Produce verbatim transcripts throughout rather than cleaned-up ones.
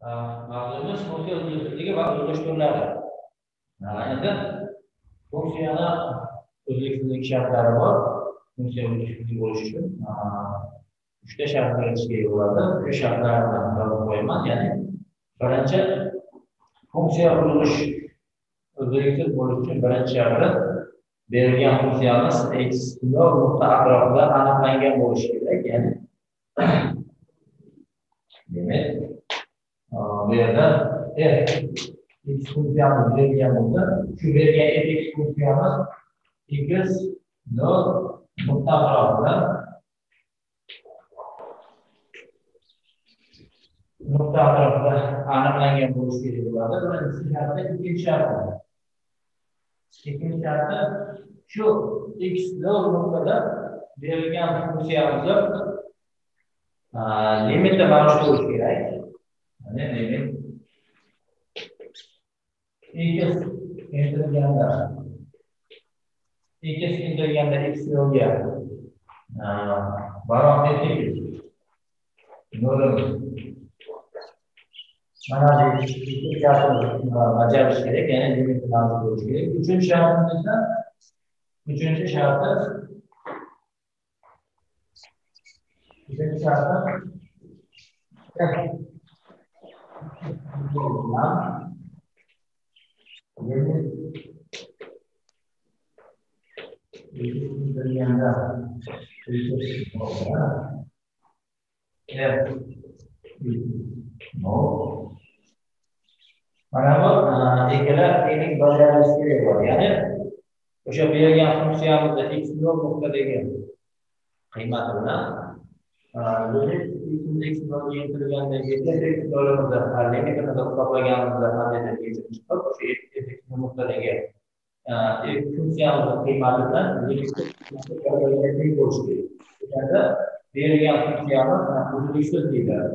mavzuimiz funksiya uzluksizligi va uzilish turlari. Endi funksiyani uzluksizlik shartlari bor. Funksiya uzluksiz bo'lishi uchun uchta shart berishga bo'ladi. Shu shartlarni yozib qo'yaman. Ya'ni birinchi funksiya uzilish uzluksiz bo'lishi uchun birinchi sharti berilgan funksiyamiz x nuqta atrofida aniqlangan bo'lishi kerak. Ya'ni demak bu yerda f x funksiyamiz berilgan bo'lsa, shu berilgan fx funksiyamiz x nuqta atrofida nuqta atrofida aniqlangan bo'lishi kerak bo'ladi. Birinchi sharti, ikkinchi sharti. Ikkinchi sharti shu x nuqtada berilgan funksiyamizni limiti mavjud bo'lishi kerak. Ya'ni limit x intilganda x intilganda x nolga barobar emas. nol mana bu ikki shartni bajarish kerak, ya'ni limit mavjud bo'lishi kerak. Uchinchi shartimiz esa uchinchi sharti uchinchi sharti mana bu ikkala teknik bajarilishi kerak bo'ladi. Ya'ni o'sha berilgan funksiyamizda x nol nuqtadagi qiymati bilan limit x nolga intilgandagi fx nolimizni limitini hisoblaganimizda qanday deb yechib chiqib, o'sha fx nuqtadagi funksiyamizni qiymati bilan limitni teng bo'lishi kerak. O'shanda berilgan funksiyamiz uzluksiz deyiladi.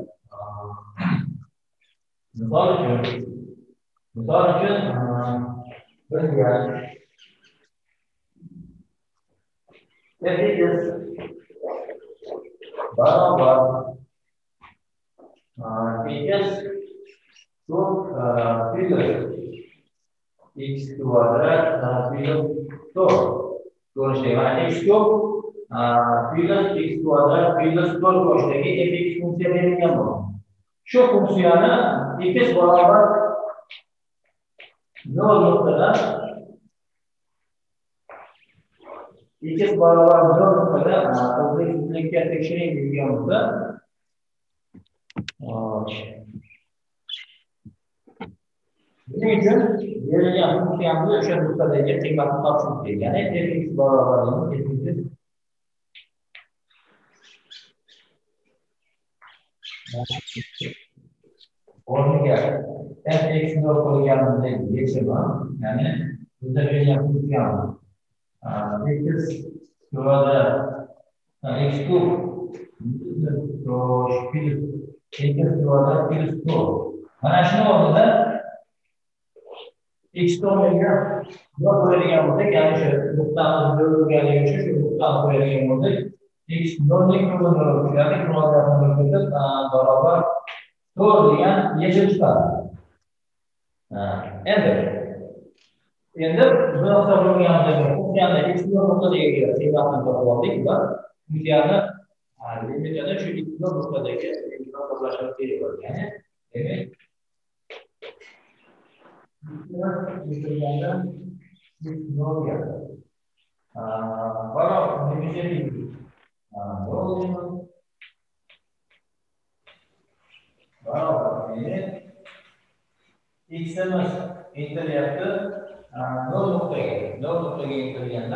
Misol uchun misol uchun bizga fx barobar x kub plus x kvadrat plus to'rt ko'rishlik. Mana x kub plus x kvadrat plus to'rt ko'rishdagi fx funksiya berilgan bo'ladi. Shu funksiyani x barobar nol nuqtada x barobar nol nuqtada uzluksizlikka tekshiring degan bo'lsa, buning uchun berilgan funksiyamizni o'sha nuqtadagi qiymatni topishimiz kerak. Ya'ni fx barobar o'rniga fx nol qo'yganimizda yechimi, ya'ni bizda berilgan funksiyamiz x kvadrat x kub plus x kvadrat plus to'rt. Mana shuni o'rnida x o'rniga nol qo'yadigan bo'lsak, ya'ni shu nuqtamiz nol bo'lganligi uchun shu nuqtani qo'yadigan bo'lsak, x nolning kubini nol qo'yadi, kvadratni nol qo'yib barobar to'rt degan yechim chiqadi. Endi endi biz hisoblaganimizda funksiyani x nol nuqtadagi qiymatni topib oldik va funksiyani limitini shu x nol nuqtadagi hisoblashimiz kerak bo'ladi. Ya'ni demak x nolga barobar limiti barobar x'imiz intilyapti nol nuqtaga nol nuqtaga intilganda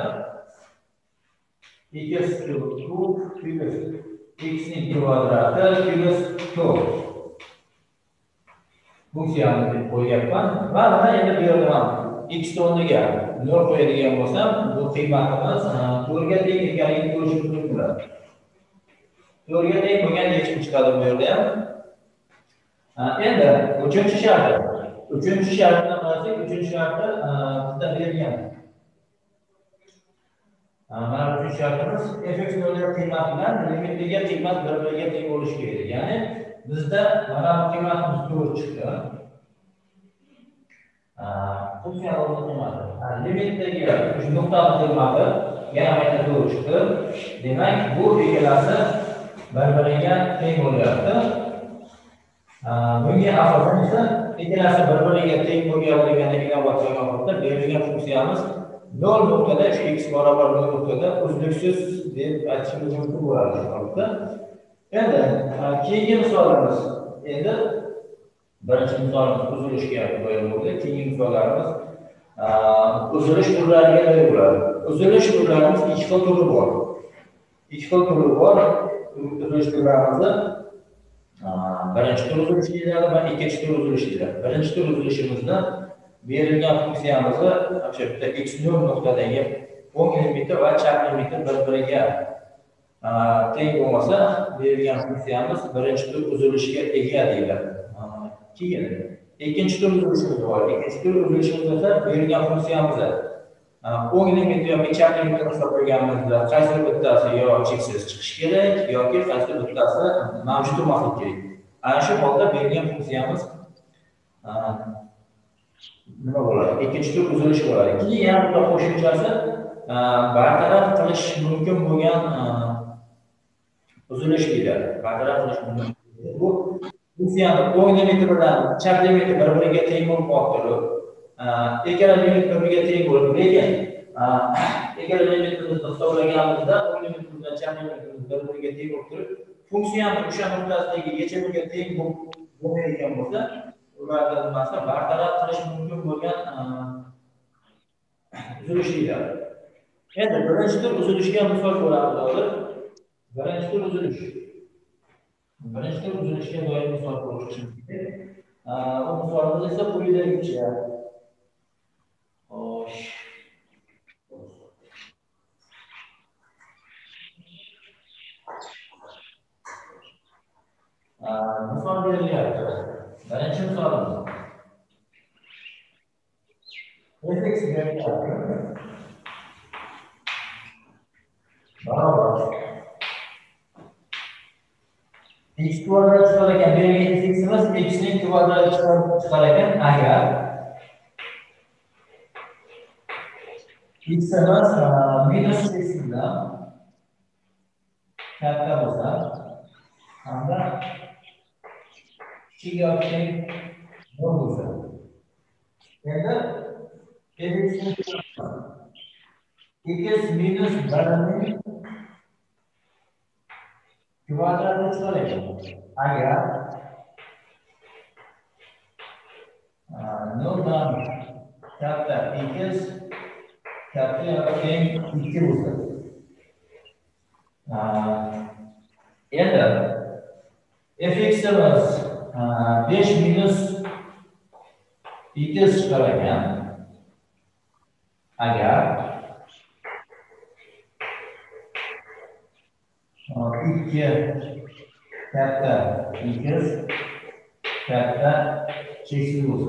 x kub plus x ning kvadrati plus to'rt funksiyamizni deb qo'yyapman va mana endi bu yerda x o'rniga nol qo'yadigan bo'lsam, bu qiymatimiz to'rtga teng ekanligini ko'rishimiz mumkin bo'ladi. to'rtga teng bo'lgan yechim chiqadi bu yerda ham. Endi uchinchi shart. Uchinchi shartni qarasak, uchinchi shartda bizda berilgan Mana bu shartimiz fx nolga qiymat bilan limitga qiymat bir biriga teng bo'lishi kerak. Ya'ni bizda mana bu qiymatimiz to'g'ri chiqdi. Funksiya qiymati. Limitdagi shu nuqtani qiymati yana qayta to'g'ri chiqdi. Demak, bu ikkalasi bir-biriga teng bo'lyapti. Bunga asosan esa ikkalasi bir-biriga teng bo'lganligini inobatga olmoqda berilgan funksiyamiz nol nuqtada x barobar nol nuqtada uzluksiz deb aytishimiz mumkin bo'ladi. Endi keyingi misolimiz endi birinchi misolimiz uzilishga doir bo'ldi. Keyingi misollarimiz uzilish turlariga doir bo'ladi. Uzilish turlarimiz ikki xil turi bor. Ikki xil turi bor. Uzilish turlarimizni birinchi tur uzilishi deyiladi va ikkinchi tur uzilishi deyiladi. Birinchi tur uzilishimizda berilgan funksiyamizni o'sha bitta x nol nuqtadagi o'ng limiti va chap limiti bir-biriga teng bo'lmasa, berilgan funksiyamiz birinchi tur uzilishiga ega deyiladi. Keyin ikkinchi tur uzilishimiz bor. Ikkinchi tur uzilishimizda esa berilgan funksiyamizni o'ng limiti yoki chap limitini hisoblaganimizda qaysi bittasi yo cheksiz chiqishi kerak yoki qaysi bittasi mavjud bo'lmasligi kerak. Ana shu holda berilgan funksiyamiz nima bo'ladi? Ikkinchi tur uzilishi bo'ladi. Keyin yana bitta qo'shimchasi bartaraf qilish mumkin bo'lgan uzilish deyiladi. Bartaraf qilish mumkin. Bu funksiyani o'ng limiti bilan chap limiti bir-biriga teng bo'lib turib, ikkala limit bir-biriga teng bo'lib, lekin ikkala limitimizni hisoblaganimizda o'ng limitimiz bilan chap limitimiz bir-biriga teng bo'lib turib, funksiyani o'sha nuqtasidagi yechimiga teng bo'lmaydigan bo'lsa, ulardan nimasi bartaraf qilish mumkin bo'lgan uzilish deyiladi. Endi birinchi tur uzilishga misol ko'ramiz hozir. Birinchi tur uzilish. Birinchi tur uzilishga doir misol ko'rishimiz kerak. Bu misolimiz esa quyidagicha. Xo'sh. Misol berilyapti. Birinchi misolimiz. fx beryapti. Barobar. X kvadrat chiqar ekan, berilgan fximiz x ning kvadrati chiqar ekan agar ximiz minus x bilan katta bo'lsa hamda kichik yoki teng nol bo'lsa. Endi x minus bir ning kvadrati chiqar ekan. Agar noldan katta x katta yoki teng ikki bo'lsa. Endi fximiz besh minus x chiqar ekan. Agar ikki katta x katta cheksiz bo'lsa.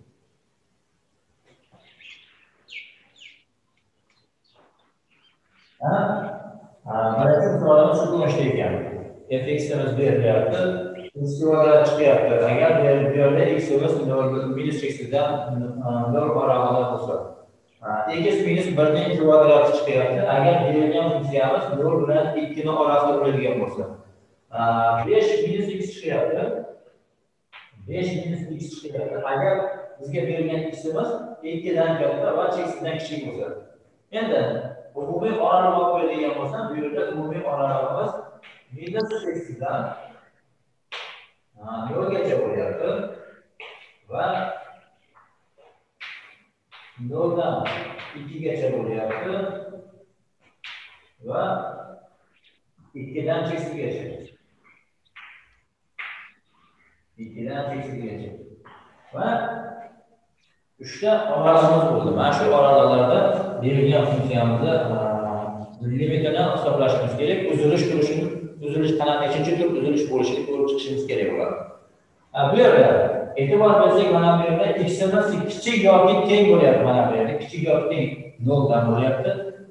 Birinchi misolimiz shu ko'rinishda ekan. Fximiz berilyapti, x kvadrat chiqyapti. Agar bu yerda ximiz minus cheksizdan nol oraliqda bo'lsa, x minus bir ning kvadrati chiqyapti. Agar berilgan funksiyamiz nol bilan ikki ning orasida bo'ladigan bo'lsa, besh minus x chiqyapti. besh minus x chiqyapti. Agar bizga berilgan ximiz ikki dan katta va cheksizdan kichik bo'lsa. Endi umumiy oralig'ini qo'yadigan bo'lsam, bu yerda umumiy oralig'imiz minus cheksizdan nolgacha bo'lyapti va noldan ikkigacha bo'lyapti va ikkidan cheksizgacha. ikkidan cheksizgacha. Va uchta oralig'imiz bo'ldi. Mana shu oralig'larda berilgan funksiyamizni limitini hisoblashimiz kerak. Uzilish turishini, uzilish qanaqa nechinchi tur uzilish bo'lishini ko'rib chiqishimiz kerak bo'ladi. Bu yerda e'tibor bersak, mana bu yerda ximiz kichik yoki teng bo'lyapti. Mana bu yerda kichik yoki teng noldan bo'lyapti.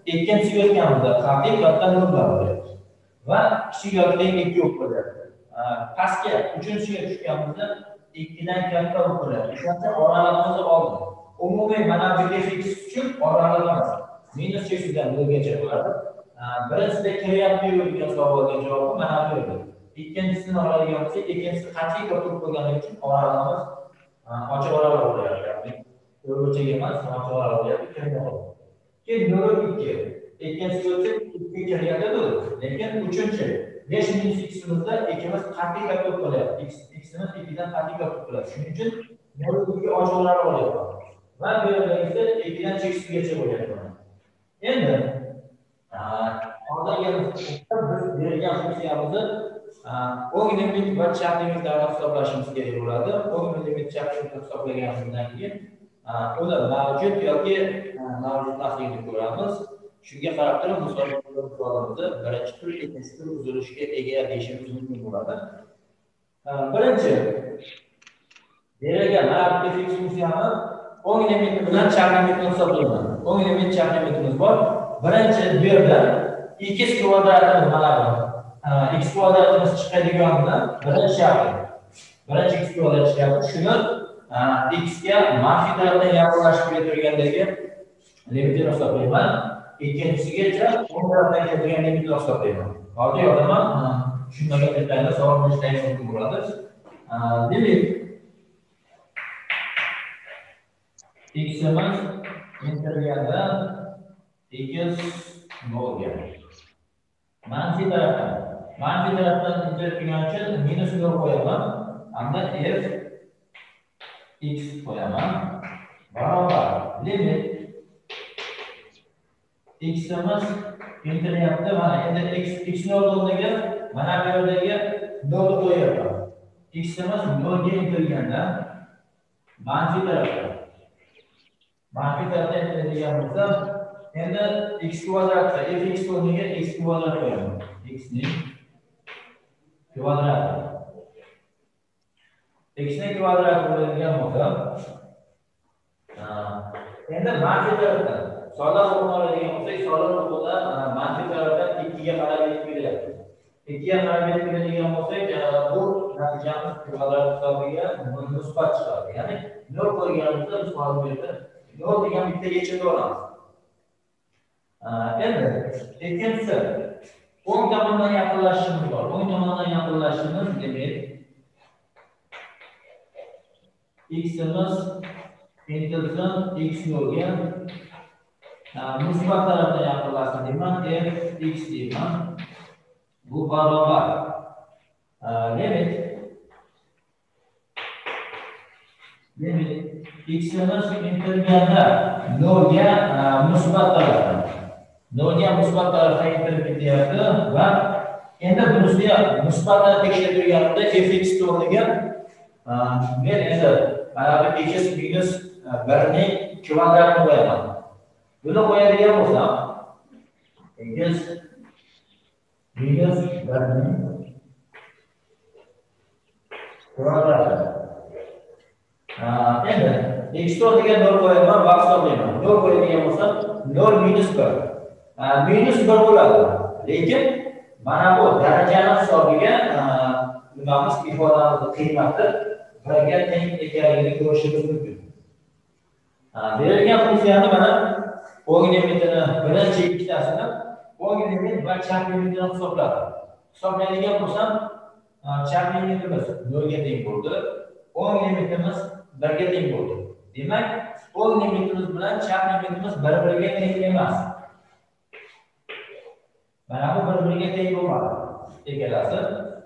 ikkinchisiga o'tganimizda qat'iy katta nollar bo'lyapti va kichik yoki teng ikki yo'q bo'lyapti. Pastga uchinchisiga tushganimizda ikkidan katta bo'lib qolyapti. O'shancha oralig'imizni oldik. Umumiy mana bu fx uchun oralig'imiz minus cheksidan nolgacha bo'ladi. Birinchisida kiryapti-yu degan savolga javobi mana bu edi. Ikkinchisini oladigan bo'lsak, ikkinchisi qancha ko'p bo'lganligi uchun oralig'imiz ochiq oralig' bo'lyapti. O'lchaga emas, ochiq oralig' bo'lyapti. Keyin nol ikki. Ikkinchisi o'tsa ikki kiryapti-ku. Lekin uchinchi besh minus x'imizda ikkimiz qancha ko'p bo'lyapti. X'imiz ikkidan qancha ko'p bo'ladi. Shuning uchun nol ikki ochiq oralig' bo'lyapti. Va bu yerda esa ikkidan cheksizgacha bo'lyapti. Endi hozirgi biz berilgan funksiyamizni o'ng limit va chap limitlarni hisoblashimiz kerak bo'ladi. O'ng limit chap limitni hisoblaganimizdan keyin uni mavjud yoki mavjud emasligini ko'ramiz. Shunga qarab turib misolimizni birinchi tur, ikkinchi tur uzilishga ega deyishimiz mumkin bo'ladi. Birinchi berilgan fx funksiyani o'ng limiti bilan chap limitni hisoblayman. O'ng limit chap limitimiz bor. Birinchi bu yerda x kvadratimiz mana bu. X kvadratimiz chiqadiganida birinchi shart. Birinchi x kvadrat chiqadi. Shuni x ga manfiy tarafdan yaqinlashib keltirgandagi limitni hisoblayman. Ikkinchisigacha o'ng tarafdan keltirgan limitni hisoblayman. Hozir yozaman. Tushunmagan detallar savol berishdan mumkin bo'ladi. Demak, x'imiz keltirganda x nolga. Manfiy tarafdan, manfiy tarafdan keltirgan uchun minus nol qo'yaman. Hamda f x qo'yaman. Barobar limit x'imiz keltiryapti. Mana endi x x nol o'rniga mana bu yerdagi nol qo'yaman. X'imiz nolga intilganda manfiy tarafdan manfiy tarafdan intilgan bo'lsa, endi x kvadratga fx o'rniga x kvadrat qo'yaman. X ning kvadrati. X ning kvadrati bo'ladigan bo'lsa, endi manfiy tarafdan soliq o'rni oladigan bo'lsak, soliq o'rnida manfiy tarafdan ikki ga qarab yetib kelyapti. ikki ga qarab yetib keladigan bo'lsak, bu natijamiz kvadrat hisobiga musbat chiqadi. Ya'ni nol qo'yganimizda biz hozir bu yerda nol degan bitta yechimni olamiz. Endi ikkinchisi o'ng tomondan yaqinlashishimiz bor. O'ng tomondan yaqinlashishimiz demak x'imiz intilsin x nolga musbat tarafdan yaqinlashsin deyman, f x deyman. Bu barobar limit limit x'imiz intilganda nolga musbat tarafdan nolga musbat tarafdan intilib ketyapti va endi bunisiga musbatni tekshirtirganimda fx o'rniga men endi mana bu x minus bir ning kvadratini qo'yaman. Buni qo'yadigan bo'lsam x minus bir ning kvadrati. Endi x o'rniga nol qo'yaman va hisoblayman. nol qo'yadigan bo'lsam nol minus bir. Minus bir bo'ladi. Lekin mana bu darajani hisobiga nimamiz ifodamizni qiymati birga teng ekanligini ko'rishimiz mumkin. Berilgan funksiyani mana o'ng limitini birinchi ikkitasini o'ng limit va chap limitini hisobladim. Hisoblaydigan bo'lsam, chap limitimiz nolga teng bo'ldi, o'ng limitimiz birga teng bo'ldi. Demak, o'ng limitimiz bilan chap limitimiz bir-biriga teng emas. Mana bu bir-biriga teng bo'lmadi. Ikkalasi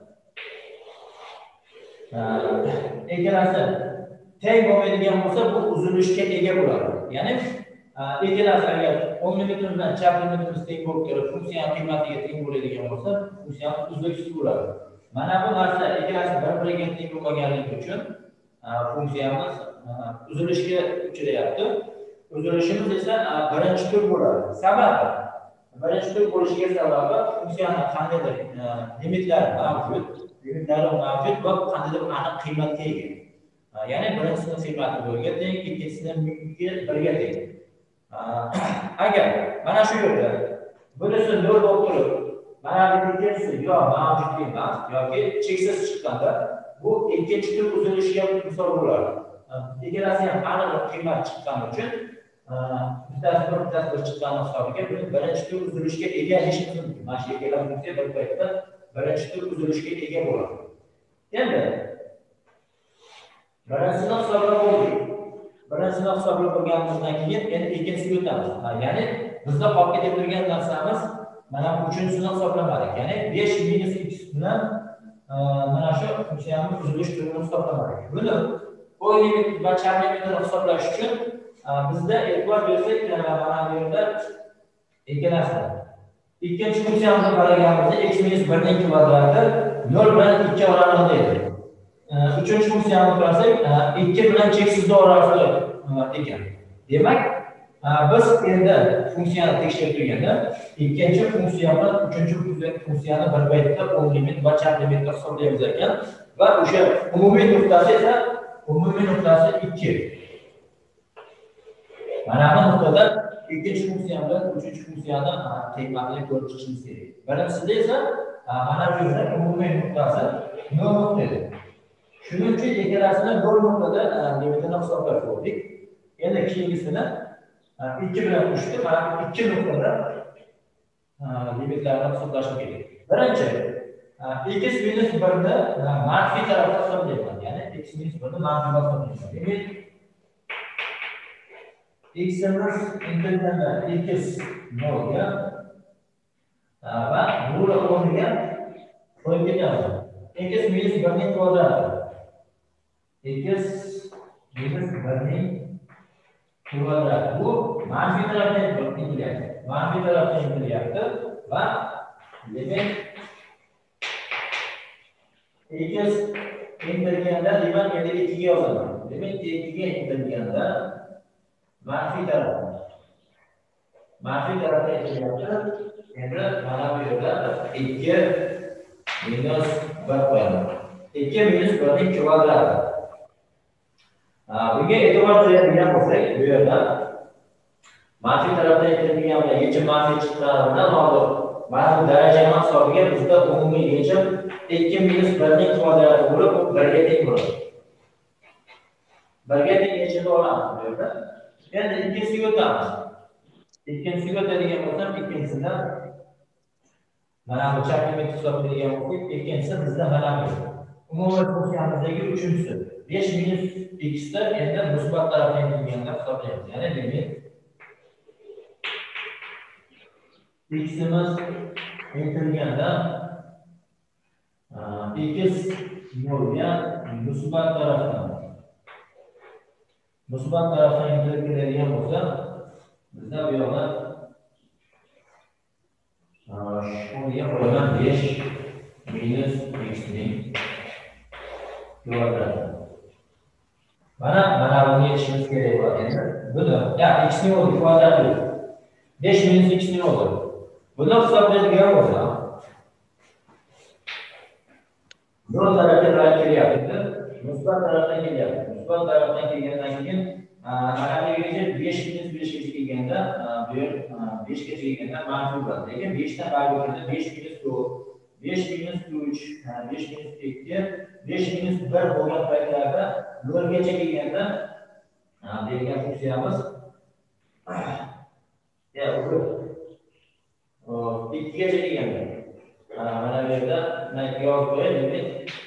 ikkalasi teng bo'lmaydigan bo'lsa, bu uzilishga ega bo'ladi. Ya'ni ikkalasi agar o'ng limitimiz bilan chap limitimiz teng bo'lib turib, funksiya qiymatiga teng bo'ladigan bo'lsa, funksiyamiz uzluksiz bo'ladi. Mana bu narsa ikkalasi bir-biriga teng bo'lmaganligi uchun funksiyamiz uzilishga uchrayapti. Uzilishimiz esa birinchi tur bo'ladi. Sababi birinchi tur bo'lishiga sababi funksiyaning qandaydir limitlari mavjud, limitlari mavjud va qandaydir aniq qiymatga ega. Ya'ni birinchisining qiymati nolga teng, ikkinchisining birga teng. Agar mana shu yerda bunisi nol bo'lib turib, mana bu ikkinchisi yo mavjud emas yoki cheksiz chiqqanda bu ikkinchi tur uzilishiga misol bo'ladi. Ikkalasi ham aniq qiymat chiqqani uchun bittasi bir bittasi bir chiqqani hisobiga buni birinchi tur uzilishga ega deyishimiz mumkin. Mana shu ikkala funksiya bir paytda birinchi tur uzilishga ega bo'ladi. Endi birinchisini hisoblab bo'ldik. Birinchisini hisoblab bo'lganimizdan keyin endi ikkinchisiga o'tamiz. Ya'ni bizda qolib ketib turgan narsamiz mana uchinchisini hisoblamadik. Ya'ni besh minus x bilan mana shu funksiyamiz uzilish turini hisoblamadik. Buni o'y limit va chap limitini hisoblash uchun bizda e'tibor bersak, mana bu yerda ikkalasi. Ikkinchi funksiyamizni qaraganimizda x minus bir ning kvadrati nol bilan ikki oralig'ida edi. Uchinchi funksiyani qarasak, ikki bilan cheksizlik orasida ekan. Demak, biz endi funksiyani tekshirib turganda ikkinchi funksiya bilan uchinchi funksiyani bir paytda o'ng limit va chap limitda hisoblaymiz ekan va o'sha umumiy nuqtasi esa umumiy nuqtasi ikki. Mana bu nuqtada ikkinchi funksiya bilan uchinchi funksiyani qiymatini ko'rib chiqishimiz kerak. Birinchisida esa mana bu yerda umumiy nuqtasi nol nuqta edi. Shuning uchun ikkalasini nol nuqtada limitini hisoblab ko'rdik. Endi keyingisini ikki bilan qo'shib, mana ikki nuqtada limitlarni hisoblash kerak. Birinchi x minus bir ni manfiy tarafga hisoblayman. Ya'ni x minus bir ni manfiy hisoblayman. Demak, x'imiz integralda x nolga va nol o'rniga qo'yib ketamiz. X minus bir ning kvadrati. X minus bir ning kvadrati bu manfiy tarafga intilyapti. Manfiy tarafga intilyapti va demak x intilganda demak endi ikki ga yozaman. Demak ikki ga intilganda manfiy taraf. Manfiy tarafga intilyapti. Endi mana bu yerda ikki minus bir qo'yaman. ikki minus bir ning kvadrati. Bunga e'tibor beradigan bo'lsak, bu yerda manfiy tarafdan intilgan bilan yechim manfiy chiqqanidan oldin mana bu darajani hisobiga bizda umumiy yechim ikki minus bir ning kvadrati bo'lib, bu bir ga teng bo'ladi. bir ga teng yechimni olamiz bu yerda. Endi ikkinchisiga o'tamiz. Ikkinchisiga o'tadigan bo'lsam, ikkinchisidan mana bu chap limit hisoblaydigan bo'lsak, ikkinchisi bizda mana bu. Umumiy funksiyamizdagi uchinchisi besh minus x da endi musbat tarafga intilganda hisoblaymiz. Ya'ni limit x'imiz intilganda x nolga musbat tarafdan musbat tarafdan intiladigan bo'lsa, bizda bu yoqda shunga qo'ygan besh minus x ning kvadrati. Mana mana buni yechishimiz kerak bo'ladi. Buni, ya x ning o'zi kvadrati besh minus x ning o'zi. Buni hisoblaydigan bo'lsa, nol tarafga qarab kelyapti. Musbat tarafdan kelyapti. Musbat tarafdan kelgandan keyin mana bu yerga besh minus besh ga kelganda, bu yer besh ga kelganda manfiy bo'ladi. Lekin besh dan baribir kelganda besh minus to'rt, besh minus uch, besh minus ikki, besh minus bir bo'lgan paytlarda nol gacha kelganda degan funksiyamiz ya u ikki gacha kelganda mana bu yerda men yozib qo'yay. Demak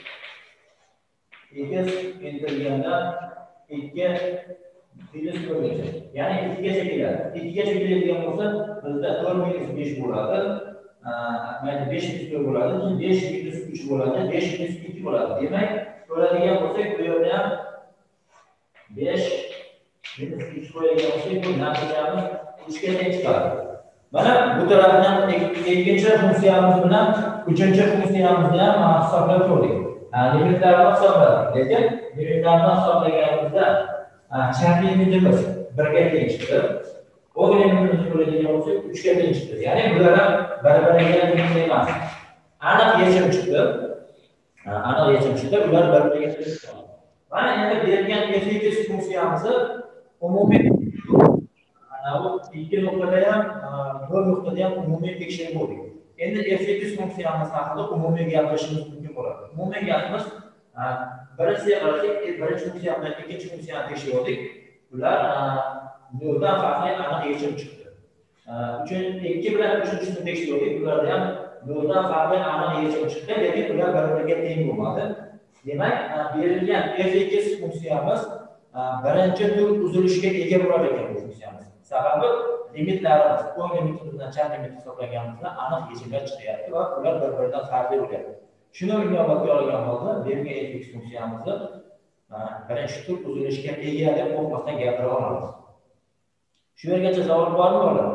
x intilganda ikki minus bir gacha. Ya'ni ikki gacha keladi. ikki gacha keladigan bo'lsa, bizda to'rt minus besh bo'ladi. Mayli besh minus to'rt bo'ladi. Keyin besh minus uch bo'ladi. besh minus ikki bo'ladi. Demak, ko'radigan bo'lsak, bu yerda ham besh minus uch qo'yadigan bo'lsak, bu natijamiz uch ga teng chiqadi. Mana bu tarafdan ikkinchi funksiyamiz bilan uchinchi funksiyamizni ham hisoblab ko'rdik. Limitlarni hisobladik. Lekin limitlarni hisoblaganimizda chap limitimiz bir ga teng chiqdi. O'ng limitimizni ko'radigan bo'lsak, uch ga teng chiqdi. Ya'ni bular ham bir-biriga teng emas. Aniq yechim chiqdi. Aniq yechim chiqdi. Ular bir-biriga teng chiqdi. Mana endi berilgan f(x) funksiyamizni umumiy mana bu ikki nuqtada ham, bir nuqtada ham umumiy tekshirib bo'ldik. Endi f x funksiyamiz haqida umumiy gapirishimiz mumkin bo'ladi. Umumiy gapimiz birinchiga qarasak, birinchi funksiya bilan ikkinchi funksiyani tekshirdik. Ular noldan farqli aniq yechim chiqdi. Uchinchi ikki bilan uchinchisini tekshirdik. Ularda ham noldan farqli aniq yechim chiqdi, lekin ular bir-biriga teng bo'lmadi. Demak, berilgan f x funksiyamiz birinchi tur uzilishga ega bo'lar ekan bu funksiyamiz. Sababi limitlarimiz, o'ng limiti bilan chap limit hisoblaganimizda aniq yechimlar chiqyapti va ular bir-biridan farqli bo'lyapti. Shuni inobatga olgan holda berilgan f x funksiyamizni birinchi tur uzilishga ega deb qo'rqmasdan gapira olamiz. Shu yergacha savol bormi ular?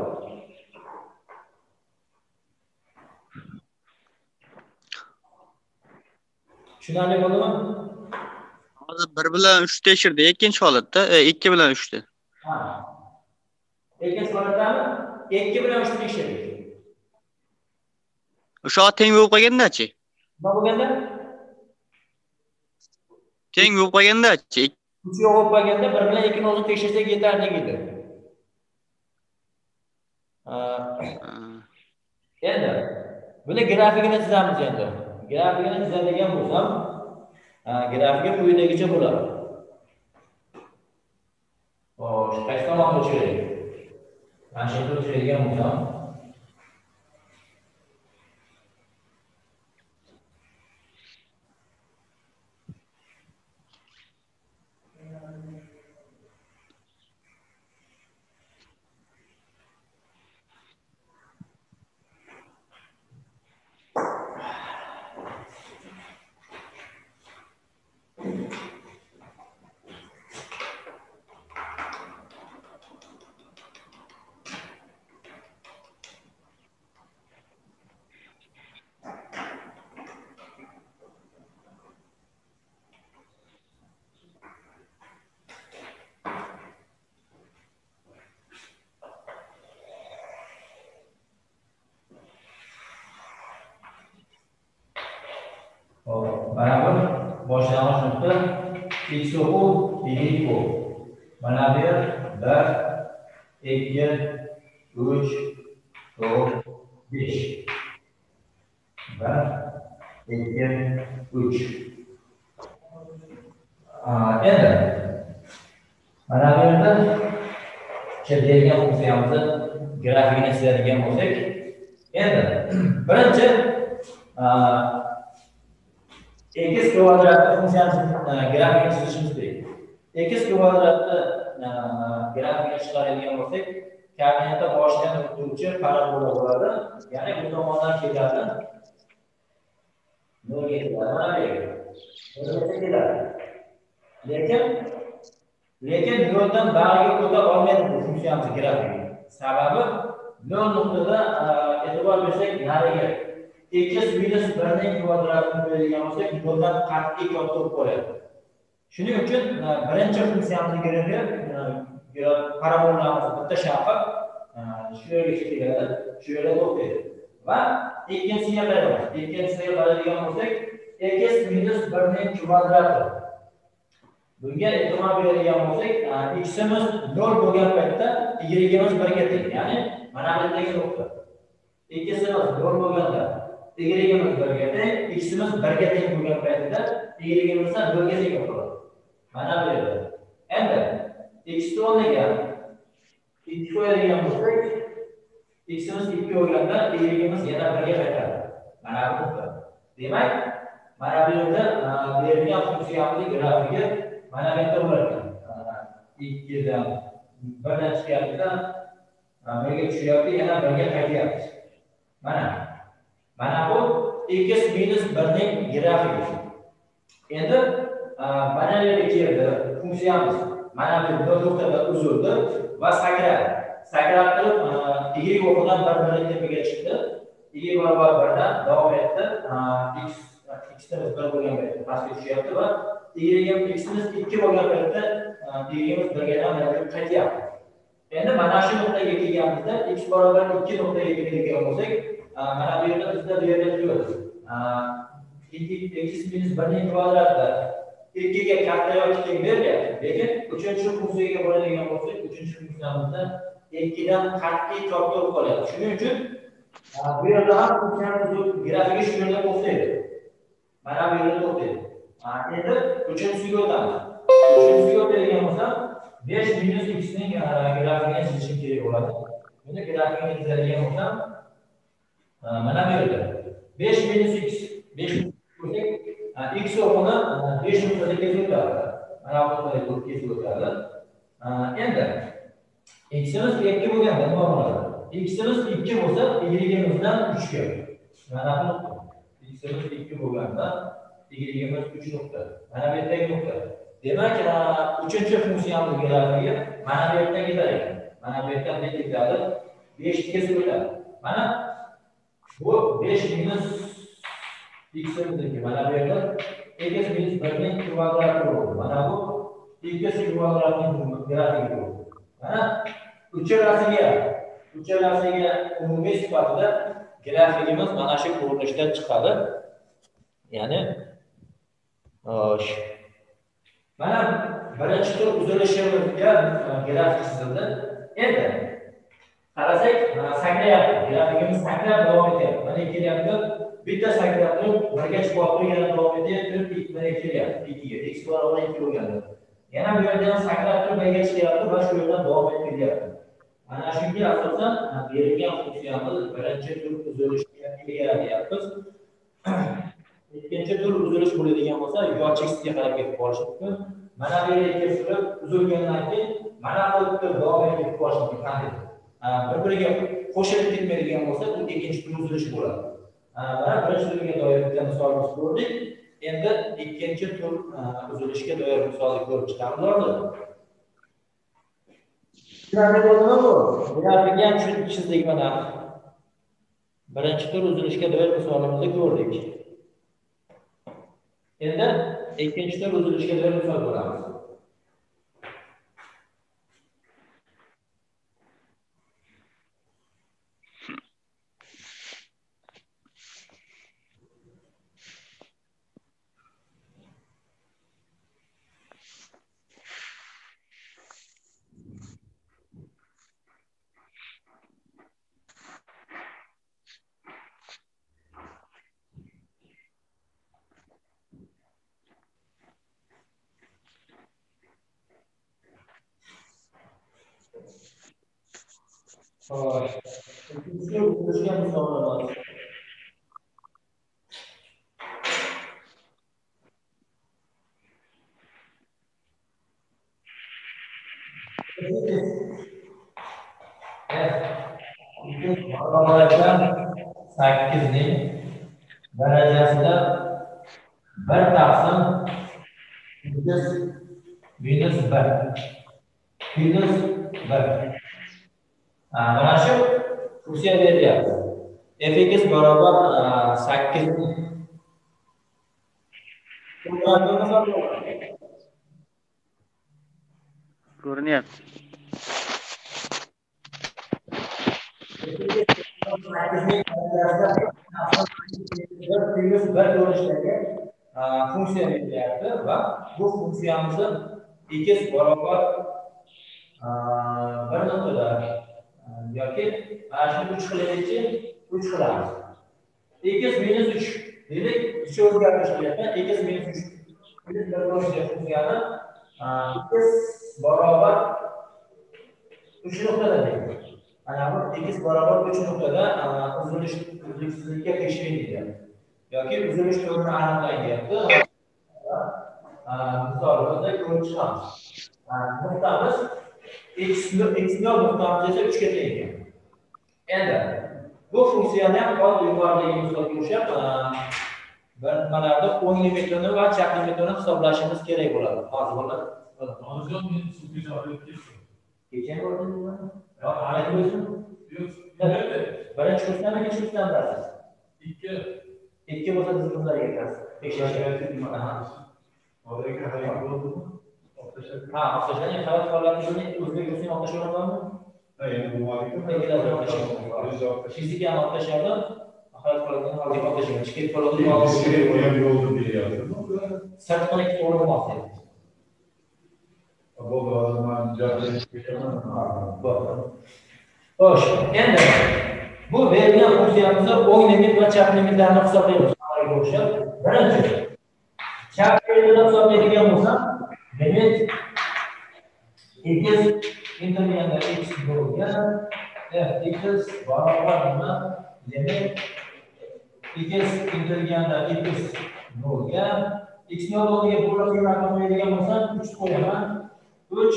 Tushunarli bo'ldimi? Hozir bir bilan uch tekshirdi, ikkinchi holatda ikki bilan uchda. Ha. Ikkinchi holatdami? ikki bilan uch tekshirdik. O'sha teng bo'lib qolganda-chi? Nima bo'lganda? Teng bo'lib qolganda-chi? uch yo'q bo'lib qolganda bir bilan ikki ni o'zi tekshirsak yetarli edi. Endi buni grafikini chizamiz endi. Grafikini chizadigan bo'lsam, grafika quyidagicha bo'ladi. Xo'sh, qaysi tomonga o'chiraylik? Mana shu yerga o'chiradigan bo'lsam, barabar boshlang'ich nuqta x o'quv y o'quv. Mana bu yer bir, ikki, uch, to'rt, besh. bir, ikki, uch. Endi mana bu yerda kelgan funksiyamizni grafikini chizadigan bo'lsak, endi birinchi x kvadratni funksiyasini grafikini chizishimiz kerak. X kvadratni grafikini chiqaradigan bo'lsak, koordinata boshidan o'tuvchi parabola bo'ladi. Ya'ni bu tomondan keladi. nolga keladi. Mana bu yerga. nolga keladi. Lekin lekin noldan bag'riga o'ta olmaydi bu funksiyamiz grafiki. Sababi nol nuqtada e'tibor bersak, nariga x minus bir ning kvadratini qo'yadigan bo'lsak, noldan qat'iy katta bo'lib qoladi. Shuning uchun birinchi funksiyamizni grafi parabolamiz bitta shafq shu yerga keladi, shu yerga to'xtaydi. Va ikkinchisiga qaraymiz. Ikkinchisiga qaraydigan bo'lsak, x minus bir ning kvadrati. Bunga e'tibor beradigan bo'lsak, x'imiz nol bo'lgan paytda y'imiz birga teng. Ya'ni mana bundagi nuqta. X'imiz nol bo'lganda y'imiz birga teng, x'imiz birga teng bo'lgan paytda y'imiz ham nolga teng bo'ladi. Mana bu yerda. Endi x o'rniga ikki qo'yadigan bo'lsak, x'imiz ikki bo'lganda y'imiz yana birga qaytadi. Mana bu nuqta. Demak, mana bu yerda berilgan funksiyamiz grafiki mana bu yerda bo'lar ekan. ikki dan bir dan chiqyapti, birga tushyapti, yana birga qaytyapti. Mana. Mana bu x minus bir ning grafiki. Endi mana yerga keldi funksiyamiz. Mana bu nuqtada uzildi va sakradi. Sakrab turib y o'rnidan bir bilan tepaga chiqdi. Y barobar bir dan davom etdi. x x'imiz bir bo'lgan paytda pastga tushyapti va y'imiz ikki bo'lgan paytda y'imiz birga ham qaytyapti. Endi mana shu nuqtaga kelganimizda x barobar ikki nuqtaga kelgan bo'lsak, mana bu yerda bizda bu yerda turadi. x minus bir ning kvadrati ikki ga katta yoki teng beryapti. Lekin uchinchi funksiyaga bo'ladigan bo'lsak, uchinchi funksiyamizda ikkidan qat'iy chopga bo'lib qoladi. Shuning uchun bu yerda ham funksiyani grafiki shu yerda to'xtaydi. Mana bu yerda to'xtaydi. Endi uchinchisiga o'tamiz. Uchinchisiga o'tadigan bo'lsam, besh minus x ning grafikini chizishim kerak bo'ladi. Buni grafikini chizadigan bo'lsam, mana bu yerda besh minus x besh x o'rnini besh nuqtada kesib o'tadi. Mana bu nuqtada kesib o'tadi. Endi x'imiz ikki bo'lganda nima bo'ladi? X'imiz ikki bo'lsa, y'imizdan uch ga. Mana bu nuqta. X'imiz ikki bo'lganda y'imiz uch nuqta. Mana bu yerdagi nuqta. Demak, uchinchi funksiyamiz grafigi mana bu yerdan ketadi. Mana bu yerdan ne ketadi? besh kesib o'tadi. Mana bu besh minus x'imizniki. Mana bu yerda x minus bir ning kvadrati bo'ladi. Mana bu x kvadratining grafigi bo'ladi. Mana uchalasiga uchalasiga umumiy sifatida grafikimiz mana shu ko'rinishda chiqadi. Ya'ni mana birinchi tur uzilishimizga grafik chizildi. Endi qarasak, saklayapti. Grafikimiz sakrab davom etyapti. Mana kelyapti. Bitta sakrab turib, birga chiqib turib, davom etyapti. Mana kelyapti. ikkiga x barobar ikki bo'lganda. Yana bu yerdan sakrab turib, birga chiqyapti va shu yerdan davom etib kelyapti. Mana shunga asosan berilgan funksiyamiz birinchi tur uzilishga ega deyapmiz. Ikkinchi tur uzilish bo'ladigan bo'lsa, yo chekisga qarab ketib qolishi mumkin. Mana bu yerga kelib turib, uzilgandan keyin mana bu tur davom etib qolishi mumkin. Qanday? Bir-biriga qo'shilib ketmaydigan bo'lsa, bu ikkinchi tur uzilishi bo'ladi. Mana birinchi turga doir bitta misolimiz ko'rdik. Endi ikkinchi tur uzilishga doir misolni ko'rib chiqamiz hozir. Qanday bo'ldimi bu? Grafikni ham tushunib chizdik mana. Birinchi tur uzilishga doir misolimizni ko'rdik. Endi ikkinchi tur uzilishga doir misol ko'ramiz. Xo'sh. Ikkinchi uzilishga misollar bor. sakkiz ning darajasida bir taqsim minus minus bir minus bir. Mana shu funksiya beryapti. Fx barobar sakkiz. Ko'rinyapti. bir ko'rinishdagi funksiya beryapti va bu funksiyamizni x barobar bir nuqtada yoki mana shuni uch qilaylikchi, uch qilamiz. X minus uch deylik, ichi o'zgartirish qilyapman. X minus uch. Bir ko'rinishda funksiyani x barobar uch nuqtada deydi. Mana bu x barobar uch nuqtada uzilish uzluksizlikka tekshiring deyapti. Yoki uzilish turini aniqlang deyapti. Misolimizda ko'rib chiqamiz. Nuqtamiz x nol nuqtamiz esa uch ga teng ekan. Endi bu funksiyani ham hozir yuqoridagi misolga o'xshab bir nimalarda o'ng limitini va chap limitini hisoblashimiz kerak bo'ladi. Hozir bo'ladi. Hozir men suvga olib ketdim. Kecha bo'ldingmi? Yo'q, hali o'zim. Yo'q, birinchi kursdan necha kursdan bilasiz? ikki. ikki bo'lsa biz bizlarga kirasiz. Tekshirishga. Hozirgi hayot bo'ldimi? Ha, o'xshashadi. Xabar qo'llanishini o'zbek kursini o'qishmoqdami? Ha, endi bu mavzuga fizika ham o'qishadi. Xabar qo'llanishini hozir o'qishadi. Chiqib qoladi. ham yo'lda deyapti. Sirtqi ikki o'rinmoqda. Bu hozir men javob berishga Bo'ldi. Xo'sh, endi bu berilgan funksiyamizda o'ng limit va chap limitlarni hisoblaymiz. O'xshab, birinchi chap limitini hisoblaydigan bo'lsam, limit x intervalda x bo'lgan f(x) barobar nima? Limit x intervalda x bo'lgan x ni o'rniga bo'lgan raqam qo'yadigan bo'lsam, uch qo'yaman. uch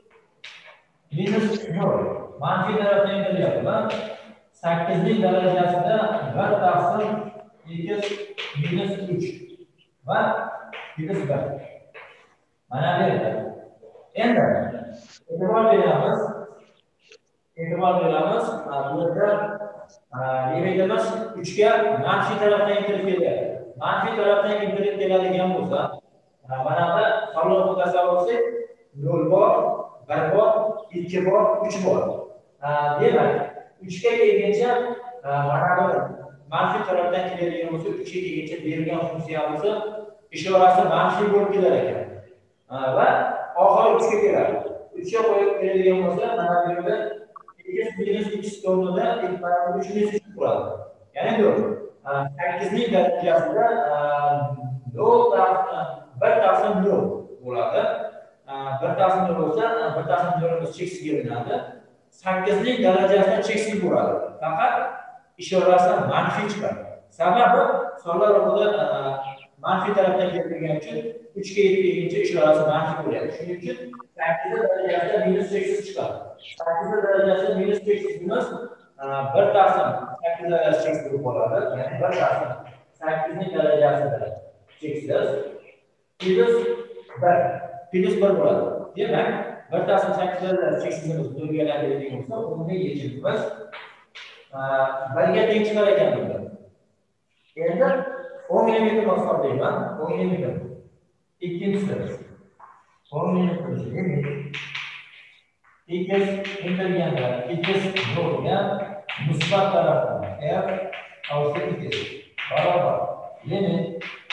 minus nol. Manfiy tarafdan kelyapman. sakkiz ning darajasida bir taqsim x minus uch va minus bir. Mana bu yerda. Endi e'tibor beramiz. E'tibor beramiz. Bu yerda limitimiz uch ga manfiy tarafdan kirib kelyapti. Manfiy tarafdan kirib keladigan bo'lsa, mana bu hisobni tasavvur qilsak, nol bor, bir bor, ikki bor, uch bor. Demak, uch ga kelguncha mana bu manfiy tarafdan keladigan bo'lsa, uch ga kelguncha berilgan funksiyamiz ishorasi manfiy bo'lib kelar ekan. Va oxiri uch ga keladi. uch ga qo'yib keladigan bo'lsa, mana bu yerda x minus x o'rnida x barobar uch minus uch turadi. Ya'ni bu sakkiz ning darajasida nol bir taqsim nol bo'ladi. bir taqsim nol bo'lsa, bir taqsim nolimiz cheksiz bo'linadi. sakkiz ning darajasida cheksiz bo'ladi. Faqat ishorasi manfiy chiqadi. Sababi sonlar o'rnida manfiy tarafdan keltirgan uchun uch ga yetguncha ishorasi manfiy bo'ladi. Shuning uchun sakkiz darajasida minus cheksiz chiqadi. sakkiz darajasida minus cheksiz emas, bir taqsim sakkiz darajasi cheksiz bo'lib qoladi. Ya'ni bir taqsim sakkiz ning darajasida cheksiz minus bir minus bir bo'ladi. Demak, bir taqsim sakkiz darajasi cheksizimiz to'lganadigan bo'lsa, uni yechimimiz birga teng chiqar ekan bunda. Endi o'ng limitni hisoblayman. O'ng limit ikkinchisi. O'ng limit x intervalda x bo'lgan musbat tarafdan f avsi x barobar limit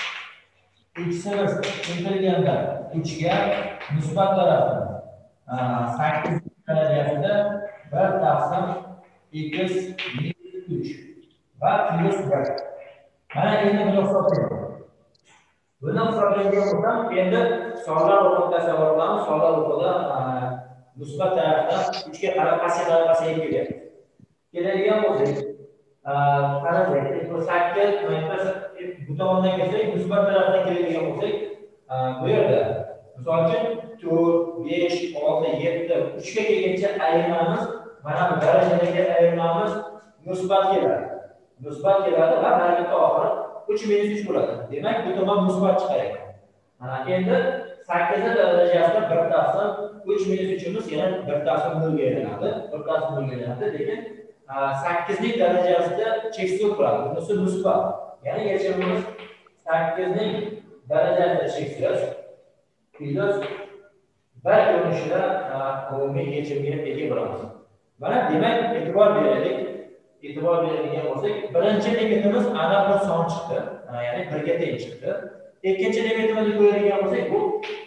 x intervalda uch ga musbat tarafdan sakkiz darajasida bir taqsim x minus uch va plus bir. Mana endi buni hisoblaymiz. Buni hisoblaydigan bo'lsam, endi sonlar o'rnida tasavvur qilamiz. Sonlar o'rnida musbat tarafdan uch ga qarab pastga qarab pasayib kelyapti. Keladigan bo'lsak, qarasak, sakkiz bu tomondan kelsak, musbat tarafdan keladigan bo'lsak, bu yerda misol uchun to'rt, besh, olti, yetti, uch ga kelguncha ayirmamiz, mana bu darajadagi ayirmamiz musbat keladi. Musbat keladi va harakatda oxiri uch minus uch bo'ladi. Demak, bu tomon musbat chiqar ekan. Endi sakkiz darajasida bir taqsim uch minus uchimiz yana bir taqsim nol ga aylanadi. bir taqsim nol ga aylanadi, lekin sakkiz ning darajasida cheksiz turadi. Bunisi musbat. Ya'ni yechimimiz sakkiz ning darajasida cheksiz plus bir ko'rinishida umumiy yechimga ega bo'lamiz. Mana demak, e'tibor beraylik. E'tibor beradigan bo'lsak, birinchi limitimiz ana bir son chiqdi, ya'ni bir ga teng chiqdi. Ikkinchi limitimizni ko'radigan bo'lsak, bu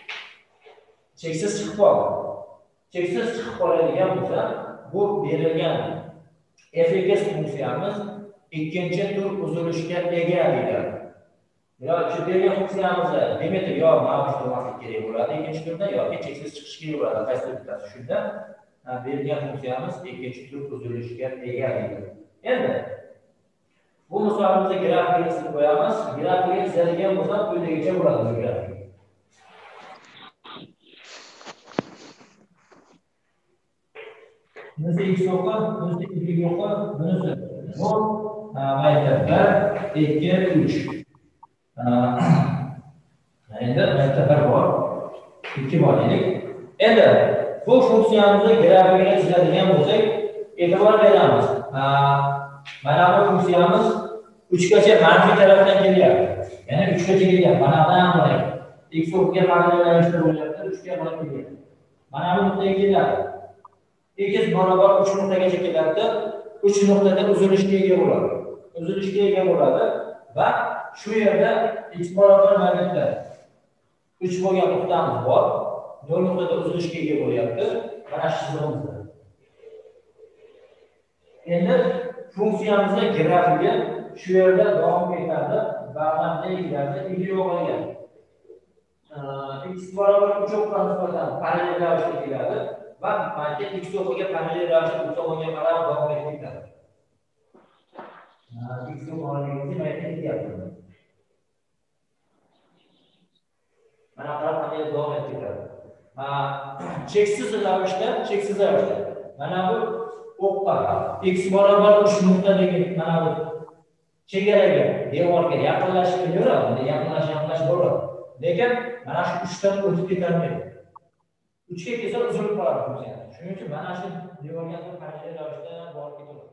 cheksiz chiqib qoldi. Cheksiz chiqib qoladigan bo'lsa, bu berilgan f(x) funksiyamiz ikkinchi tur uzilishga ega deydi. Yo, shu berilgan funksiyamizda limiti yo mavjud bo'lmasligi kerak bo'ladi ikkinchi turda yoki cheksiz chiqishi kerak bo'ladi. Qaysi bittasi shunda berilgan funksiyamiz ikkinchi tur uzilishga ega deydi. Endi bu misolimizda grafikni chizib qo'yamiz. Grafikni chizadigan bo'lsak, quyidagicha bo'ladi bu grafik. Bunisi x yo'qqa, bunisi y yo'qqa, bunisi nol, mayda bir, ikki, uch. Endi mayda bir bor, ikki bor dedik. Endi bu funksiyamizni grafikini chizadigan bo'lsak, e'tibor beramiz. Mana bu funksiyamiz uch gacha manfiy tarafdan kelyapti. Ya'ni uch gacha kelyapti. Mana bu ham bor. X o'rniga qarab yo'nalishda bo'lyapti, uch ga qarab kelyapti. Mana bu nuqtaga kelyapti. X barobar uch nuqtagacha kelyapti. uch nuqtada uzilishga ega bo'ladi. Uzilishga ega bo'ladi va shu yerda x barobar magnitda uch bo'lgan nuqtamiz bor. nol nuqtada uzilishga ega bo'lyapti. Mana shu chizig'imizda. Endi funksiyamizga grafiga shu yerda davom etadi. Ba'zan deyiladi, ilgi yo'q ekan. X barobar uch o'qqa nisbatan parallel ravishda keladi va mana x o'qiga parallel ravishda uch o'qiga qarab davom etib ketadi. X o'qig'ingizni mana aytyapman. Mana qarab qanday davom etib ketadi. Cheksiz ravishda, cheksiz ravishda. Mana bu o'qqa x barobar uch nuqtadagi mana bu chegaraga, devorga yaqinlashib kelaveradi, yaqinlash, yaqinlash bo'ladi. Lekin mana shu uchdan o'tib ketolmaydi. uchga kelsa uzilib qoladi funksiya. Shuning uchun mana shu devorga parallel ravishda borib ketadi.